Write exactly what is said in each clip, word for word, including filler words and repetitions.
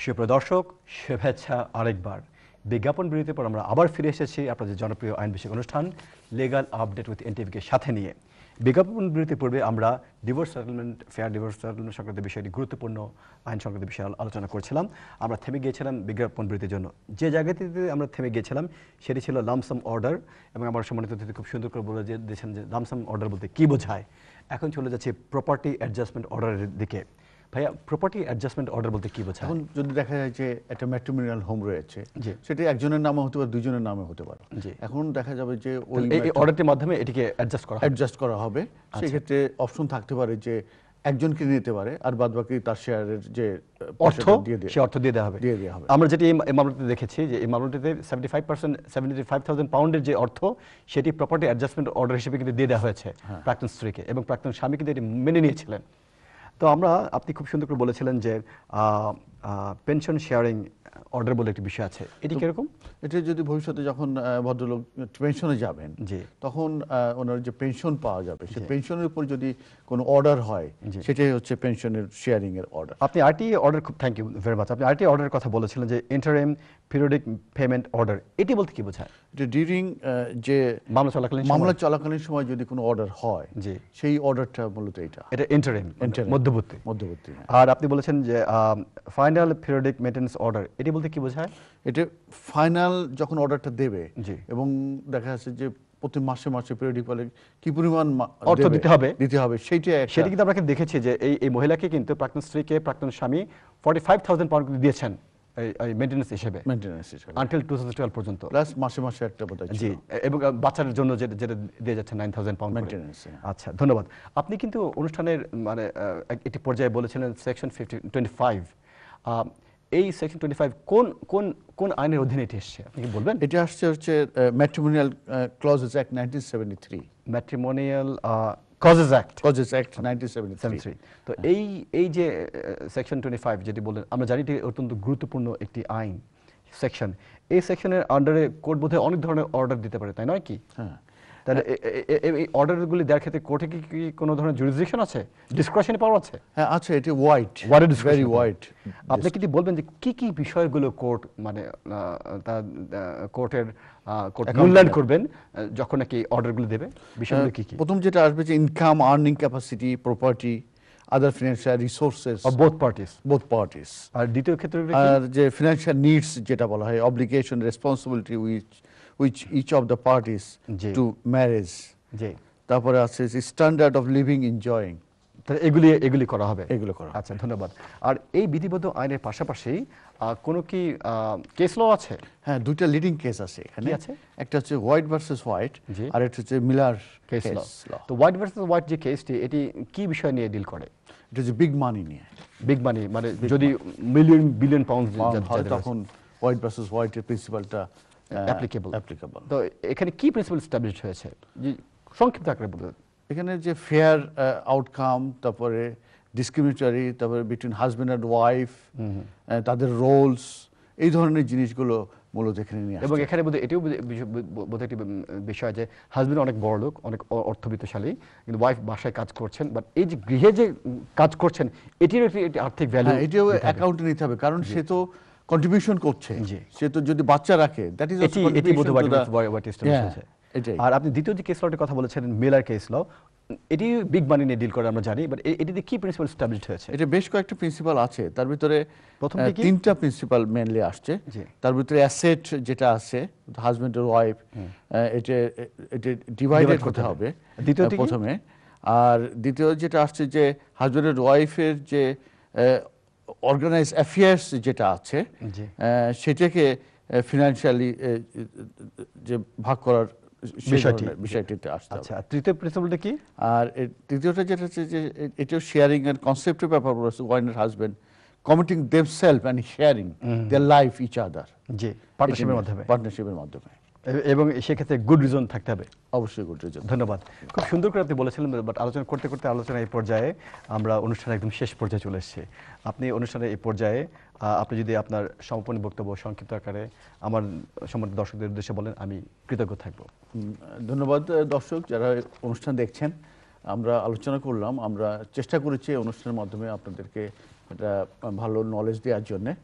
সুপ্রিয় দর্শক, শুভেচ্ছা আরেকবার। বিজ্ঞাপন বিরতির পর আমরা আবার ফিরে এসেছি আপনাদের জনপ্রিয় আইন বিষয়ক অনুষ্ঠান লিগাল আপডেট উইথ এনটিভিকে সাথে নিয়ে। বিজ্ঞাপন বিরতির পূর্বে আমরা divorce settlement, fair divorce settlement সংক্রান্ত বিষয়টি গুরুত্বপূর্ণ আইন সংক্রান্ত বিষয়ে আলোচনা করছিলাম। আমরা থেমে গিয়েছিলাম বিজ্ঞাপন বিরতির জন্য। যে জায়গাটিতে আমরা থেমে গিয়েছিলাম সেটি ছিল লামসাম অর্ডার, এবং আমার সম্মানিত অতিথি খুব সুন্দর করে বলে দিয়েছেন যে লামসাম অর্ডার বলতে কী বোঝায়। এখন চলে যাচ্ছে প্রপার্টি অ্যাডজাস্টমেন্ট অর্ডারের দিকে। ভাইয়া, প্রপার্টি অ্যাডজাস্টমেন্ট অর্ডার বলতে কি বোঝায়? এখন যদি দেখা যায় যে একটা ম্যাট্রিমোনিয়াল হোম রয়েছে, সেটি একজনের নামে হতে পারে, দুইজনের নামে হতে পারে। এখন দেখা যাবে যে ওই অর্ডারটির মাধ্যমে এটিকে অ্যাডজাস্ট করা অ্যাডজাস্ট করা হবে। সেক্ষেত্রে অপশন থাকতে পারে যে একজনকে নিতে পারে, আর বাদ বাকি তার শেয়ারের যে অর্থ সে অর্থ দিয়ে দেওয়া হবে দিয়ে দেওয়া হবে। আমরা যেটি এই মামলাটিতে দেখেছি যে এই মামলাটিতে seventy five percent seventy five thousand পাউন্ডের যে অর্থ, সেটি প্রপার্টি অ্যাডজাস্টমেন্ট অর্ডার হিসেবে কিন্তু দিয়ে দেওয়া হয়েছে প্রাক্তন স্ত্রীকে, এবং প্রাক্তন স্বামী কিন্তু এটি মেনে নিয়েছিলেন। তো আমরা, আপনি খুব সুন্দর করে বলেছিলেন যে পেনশন শেয়ারিং অর্ডার বলে একটি বিষয় আছে, এটি কিরকম? এটা যদি ভবিষ্যতে যখন ভদ্রলোক পেনশনে যাবেন, তখন ওনার যে পেনশন পাওয়া যাবে, সেই পেনশনের উপর যদি কোনো অর্ডার হয়, সেটাই হচ্ছে পেনশনের শেয়ারিং এর অর্ডার। আপনি আরটি অর্ডার, খুব থ্যাংক ইউ ভেরি মাচ, আপনি আরটি অর্ডারের কথা বলেছিলেন যে ইন্টারিম পিরিয়ডিক পেমেন্ট অর্ডার, এটি বলতে কি বোঝায়? এটা ডিউরিং যে মামলা চলাকালীন মামলা চলাকালীন সময় যদি কোনো অর্ডার হয়, জি, সেই অর্ডারটা মূলত এটা এটা ইন্টারিম, মধ্যবর্তী মধ্যবর্তী আর আপনি বলেছেন যে ফাইনাল পিরিয়ডিক মেইনটেন্যান্স অর্ডার, এটি বলতে কি বোঝায়? এটা ফাইনাল যখন অর্ডারটা দেবে, এবং দেখা যাচ্ছে যে প্রতি মাসে মাসে পিরিয়ডিক বলে কি পরিমাণ অর্থ দিতে হবে দিতে হবে সেইটা সেটা কিন্তু আমরা দেখেছি যে এই এই মহিলাকে কিন্তু প্রাক্তন স্ত্রীকে প্রাক্তন স্বামী ফর্টি ফাইভ থাউজেন্ড পাউন্ড দিয়েছেন এই মেইনটেন্যান্স হিসেবে, মেইনটেন্যান্স হিসেবে আনটিল টু থাউজেন্ড টুয়েলভ পর্যন্ত, প্লাস মাসে মাসে একটা বোধহয় জি, এবং বাচ্চার জন্য যেটা যেটা দিয়ে যাচ্ছে নাইন থাউজেন্ড পাউন্ড মেইনটেন্যান্স। আচ্ছা, ধন্যবাদ। আপনি কিন্তু অনুষ্ঠানের মানে একটি পর্যায়ে বলেছিলেন সেকশন ফিফটি টোয়েন্টি ফাইভ, এই সেকশন টোয়েন্টি ফাইভ কোন কোন কোন আইনের অধীনে এটি এসছে, আপনি কি বলবেন? এটা আসছে হচ্ছে matrimonial clauses act nineteen seventy three, matrimonial clauses act clauses act nineteen seventy three. তো এই এই যে সেকশন টোয়েন্টি ফাইভ যেটি বললেন, আমরা জানি এটি অত্যন্ত গুরুত্বপূর্ণ একটি আইন সেকশন। এই সেকশনের আন্ডারে কোর্ট বোধহয় অনেক ধরনের অর্ডার দিতে পারে, তাই নয় কি? হ্যাঁ। তাহলে এই অর্ডারগুলি দেওয়ার ক্ষেত্রে কোর্টে কি কোনো ধরনের জুরিসডিকশন আছে, ডিসক্রিশন পাওয়ার আছে? হ্যাঁ আছে, এটি ওয়াইড, ভেরি ওয়াইড। আপনি কি বলবেন যে কি কি বিষয়গুলো কোর্ট মানে কোর্টের কোর্ট মূল্যায়ন করবেন যখন নাকি অর্ডারগুলো দেবে? বিষয়গুলো কি কি? প্রথম যেটা আসবে যে income, earning capacity, property, other financial resources of both parties, both parties. আর দ্বিতীয় ক্ষেত্রে আর যে ফিনান্সিয়াল নিডস যেটা বলা হয়, obligation, responsibility which which each of the parties to marriage, জি, তারপরে আছে স্ট্যান্ডার্ড অফ লিভিং এনজয়িং, তাহলে এগুলি এগুলি করা হবে, এগুলো করা। আচ্ছা, ধন্যবাদ। আর এই বিধিবদ্ধ আইনের পাশাপাশি কোনো কি কেস ল আছে? হ্যাঁ, দুইটা লিডিং কেস আছে এখানে। আছে, একটা হচ্ছে হোয়াইট ভার্সেস হোয়াইট, আর একটা হচ্ছে মিলার কেস ল। তো হোয়াইট ভার্সেস হোয়াইট যে কেসটি, এটি কি বিষয় নিয়ে ডিল করে? এটা হচ্ছে বিগ মানি নিয়ে। বিগ মানি মানে যদি মিলিয়ন বিলিয়ন পাউন্ড হয়, তখন হোয়াইট ভার্সেস হোয়াইটের প্রিন্সিপালটা অ্যাপ্লিকেবল। অ্যাপ্লিকেবল। তো এখানে কি প্রিন্সিপাল এস্টাবলিশড হয়েছে, যে সংক্ষিপ্ত আকারে বলুন? এখানে যে ফেয়ার আউটকাম, তারপরে ডিসক্রিমিনেটরি, তারপরে বিটুইন হাজব্যান্ড অ্যান্ড ওয়াইফ, তাদের রোলস, এই ধরনের জিনিসগুলো মূলত এখানে নিয়ে আসছে। এবং এখানে বোধহয় এটিও বোধহয় একটি বিষয় যে হাজব্যান্ড অনেক বড় লোক, অনেক অর্থবিত্তশালী, কিন্তু ওয়াইফ বাসায় কাজ করছেন, বাট এই যে গৃহে যে কাজ করছেন এটির একটি আর্থিক ভ্যালু, এটিও অ্যাকাউন্টে নিতে হবে, কারণ সে তো কন্ট্রিবিউশন করছে, সে তো যদি বাচ্চা রাখে, দ্যাট ইজ এটি এটি বোধহয় হোয়াইট এস্টাবলিশড হয়েছে। আর আপনি দ্বিতীয় যে কেস লটির কথা বলেছেন, মিলার কেস ল, এটি বিগ মানি নিয়ে ডিল করে আমরা জানি, বাট এটিতে কি প্রিন্সিপাল এস্টাবলিশড হয়েছে? এটা বেশ কয়েকটা প্রিন্সিপাল আছে, তার ভিতরে প্রথম তিনটা প্রিন্সিপাল মেইনলি আসছে। তার ভিতরে অ্যাসেট যেটা আছে, হাজব্যান্ড আর ওয়াইফ, এটা এটা ডিভাইডেড করতে হবে দ্বিতীয়টি প্রথমে। আর দ্বিতীয় যেটা আসছে যে হাজব্যান্ড আর ওয়াইফের যে অর্গানাইজ অ্যাফেয়ার্স যেটা আছে, সেটাকে ফিনান্সিয়ালি যে ভাগ করার বিষয়টি বিষয়টিতে আসছে। আচ্ছা, তৃতীয় প্রিন্সিপালটা কি? আর তৃতীয়টা যেটা হচ্ছে যে এটাও শেয়ারিং এন্ড কনসেপ্টের ব্যাপার বলেছে, wife and husband committing themselves and sharing their life each other, জি, পার্টনারশিপের মাধ্যমে, পার্টনারশিপের মাধ্যমে, এবং সেক্ষেত্রে গুড রিজন থাকতে হবে, অবশ্যই গুড রিজন। ধন্যবাদ, খুব সুন্দর করে আপনি বলেছিলেন। বাট আলোচনা করতে করতে আলোচনা এই পর্যায়ে আমরা অনুষ্ঠানের একদম শেষ পর্যায়ে চলে এসেছি। আপনি অনুষ্ঠানের এই পর্যায়ে আপনি যদি আপনার সমাপনী বক্তব্য সংক্ষিপ্ত আকারে আমার সম্মানিত দর্শকদের উদ্দেশ্যে বলেন, আমি কৃতজ্ঞ থাকব। ধন্যবাদ দর্শক যারা অনুষ্ঠান দেখছেন। আমরা আলোচনা করলাম, আমরা চেষ্টা করেছি অনুষ্ঠানের মাধ্যমে আপনাদেরকে একটা ভালো নলেজ দেওয়ার জন্যে।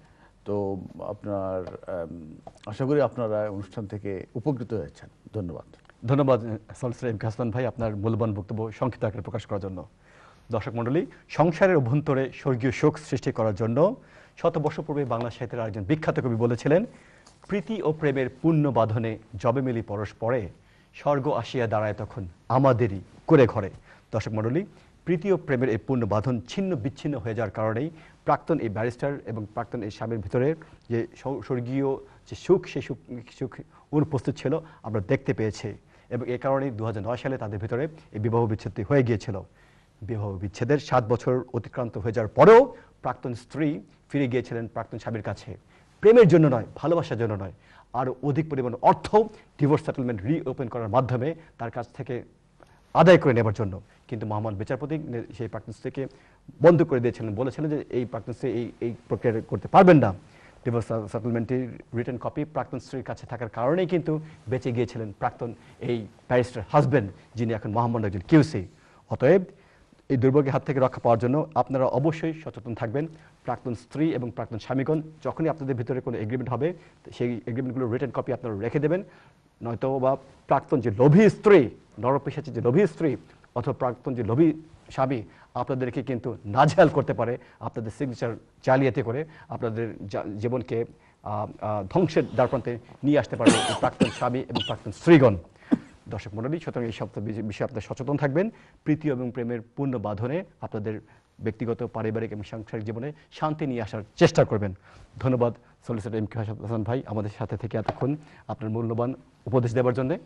তো আপনার আশা করি আপনারা অনুষ্ঠান থেকে উপকৃত হয়েছেন। ধন্যবাদ। ধন্যবাদ সলিসিটর এম কে হাসান ভাই আপনার মূল্যবান বক্তব্য সংক্ষিপ্ত আকারে প্রকাশ করার জন্য। দর্শক মণ্ডলী, সংসারের অভ্যন্তরে স্বর্গীয় শোক সৃষ্টি করার জন্য শত বর্ষ পূর্বে বাংলা সাহিত্যের একজন বিখ্যাত কবি বলেছিলেন, প্রীতি ও প্রেমের পুণ্য বাঁধনে যবে মিলি পরস্পরে, স্বর্গ আসিয়া দাঁড়ায় তখন আমাদেরই করে ঘরে। দর্শক মণ্ডলী, প্রীতি ও প্রেমের এই পূর্ণ বাঁধন ছিন্ন বিচ্ছিন্ন হয়ে যাওয়ার কারণেই প্রাক্তন এই ব্যারিস্টার এবং প্রাক্তন এই স্বামীর ভিতরে যে স্বর্গীয় যে সুখ, সেই সুখ সুখ অনুপস্থিত ছিল আমরা দেখতে পেয়েছি। এবং এ কারণেই দু হাজার নয় সালে তাদের ভিতরে এই বিবাহ বিচ্ছেদটি হয়ে গিয়েছিল। বিবাহ বিচ্ছেদের সাত বছর অতিক্রান্ত হয়ে যাওয়ার পরেও প্রাক্তন স্ত্রী ফিরে গিয়েছিলেন প্রাক্তন স্বামীর কাছে, প্রেমের জন্য নয়, ভালোবাসার জন্য নয়, আরও অধিক পরিমাণ অর্থ ডিভোর্স সেটেলমেন্ট রিওপেন করার মাধ্যমে তার কাছ থেকে আদায় করে নেবার জন্য। কিন্তু মহামান্য বিচারপতি সেই প্রাক্তন স্ত্রীকে বন্ধ করে দিয়েছিলেন, বলেছিলেন যে এই প্রাক্তন স্ত্রী এই এই প্রক্রিয়া করতে পারবেন না। ডিভোর্স সেটেলমেন্টের রিটার্ন কপি প্রাক্তন স্ত্রীর কাছে থাকার কারণেই কিন্তু বেঁচে গিয়েছিলেন প্রাক্তন এই ব্যারিস্টার হাজব্যান্ড, যিনি এখন মহামান্য একজন কিউসি। অতএব এই দুর্ভোগের হাত থেকে রক্ষা পাওয়ার জন্য আপনারা অবশ্যই সচেতন থাকবেন। প্রাক্তন স্ত্রী এবং প্রাক্তন স্বামীগণ যখনই আপনাদের ভিতরে কোনো এগ্রিমেন্ট হবে, সেই এগ্রিমেন্টগুলোর রিটার্ন কপি আপনারা রেখে দেবেন। নয়তো বা প্রাক্তন যে লোভী স্ত্রী, নরপিশাচী যে লোভী স্ত্রী অথবা প্রাক্তন যে লোভী স্বামী আপনাদেরকে কিন্তু নাজেহাল করতে পারে, আপনাদের সিগনেচার জালিয়াতি করে আপনাদের জীবনকে ধ্বংসের দ্বারপ্রান্তে নিয়ে আসতে পারে প্রাক্তন স্বামী এবং প্রাক্তন স্ত্রীগণ। দর্শক মণ্ডলী, সুতরাং এই সপ্তাহ বিষয়ে আপনারা সচেতন থাকবেন। প্রীতি এবং প্রেমের পূর্ণ বাঁধনে আপনাদের ব্যক্তিগত, পারিবারিক এবং সাংসারিক জীবনে শান্তি নিয়ে আসার চেষ্টা করবেন। ধন্যবাদ সলিসিটর এম কে হাসান ভাই আমাদের সাথে থেকে এতক্ষণ আপনার মূল্যবান উপদেশ দেওয়ার জন্যে।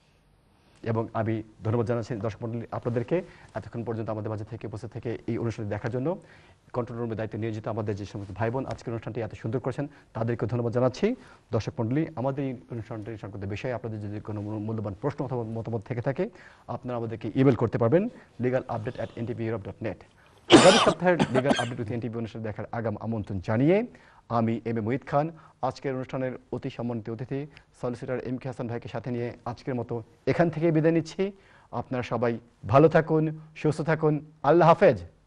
এবং আমি ধন্যবাদ জানাচ্ছি দর্শক মণ্ডলী আপনাদেরকে এতক্ষণ পর্যন্ত আমাদের মাঝে থেকে উপস্থিত থেকে এই অনুষ্ঠানটি দেখার জন্য। কন্ট্রোল রুমের দায়িত্বে নিয়োজিত আমাদের যে সমস্ত ভাই বোন আজকের অনুষ্ঠানটি এত সুন্দর করেছেন তাদেরকে ধন্যবাদ জানাচ্ছি। দর্শক মণ্ডলী, আমাদের এই অনুষ্ঠানটি সংক্রান্ত বিষয়ে আপনাদের যদি কোনো মূল্যবান প্রশ্ন অথবা মতামত থেকে থাকে আপনারা আমাদেরকে ইমেল করতে পারবেন legal update at N T V Europe dot net. আগামী সপ্তাহের legal update with N T V অনুষ্ঠান দেখার আগাম আমন্ত্রণ জানিয়ে আমি এম এ মুহিদ খান আজকের অনুষ্ঠানের অতি সম্মানিত অতিথি সলিসিটর এম কে হাসান ভাইকে সাথে নিয়ে আজকের মতো এখান থেকে বিদায় নিচ্ছি। আপনারা সবাই ভালো থাকুন, সুস্থ থাকুন। আল্লাহ হাফেজ।